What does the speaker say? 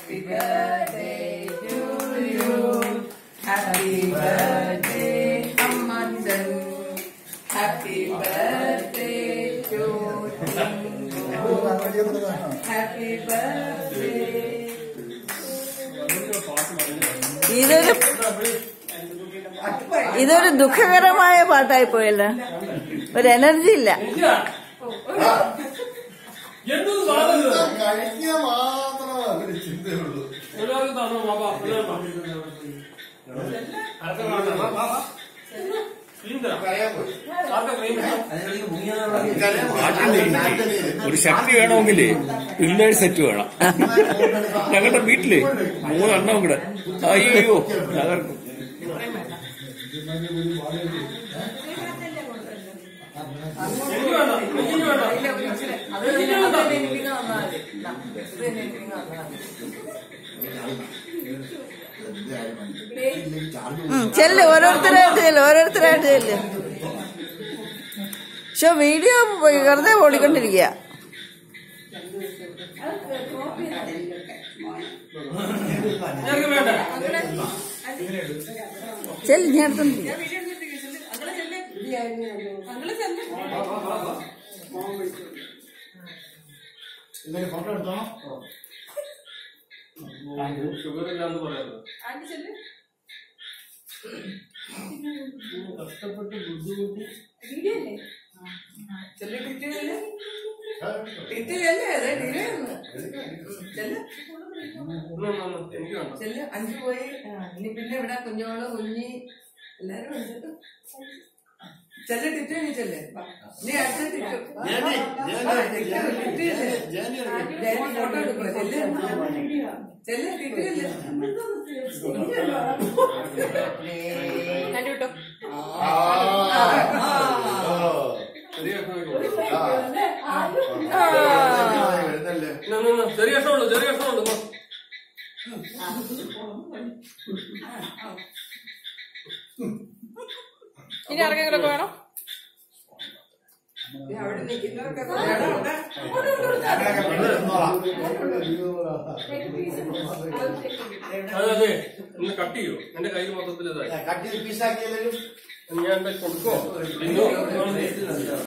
Happy birthday to you. Happy birthday, Ammandan. Happy birthday to you. Happy birthday. ഇതൊരു ദുഃഖകരമായ പാട്ടായി പോയല്ലോ. ഒരു എനർജി ഇല്ല. ഒരു ശക്തി വേണമെങ്കിലേ പിള്ളേര് സെറ്റ് വേണം. ഞങ്ങളുടെ വീട്ടില് 3 എണ്ണം കൂടെ. അയ്യോ തകർക്കും. ചെല്ല്, ഓരോരുത്തരായിട്ട് ചെല്ല്. പക്ഷെ വീഡിയോ വെറുതെ ഓടിക്കൊണ്ടിരിക്കുക. ചെല്ല്, ഞാൻ എടുത്തോണ്ടിരിക്കുക. ഷുഗറില്ലാന്ന് പറയാറ് കഷ്ടപ്പെട്ട് ബുദ്ധിമുട്ടി ചെല്ല് 5 പോയി. ഇനി പിന്നെ ഇവിടെ കുഞ്ഞോള് കുഞ്ഞി എല്ലാരും വിളിച്ചിട്ട് ചെല്ല് ടിറ്റു. നീ ചെല്ല്, നീ അടുത്ത ടിറ്റു ഫോട്ടോ എടുക്കുക. ചെല്ല് ടിറ്റു കണ്ടുവിട്ടോ. ചെറിയ കഷ്ടമുള്ളൂ. ഇനി ആർക്കെങ്കിലൊക്കെ വേണം? അവിടെ നിൽക്കുന്നവർക്കൊക്കെ അതെ ഒന്ന് കട്ട് ചെയ്യോ? എന്റെ കയ്യിൽ മൊത്തത്തിൽ ഇതായി. ഞാൻ കൊടുക്കോ?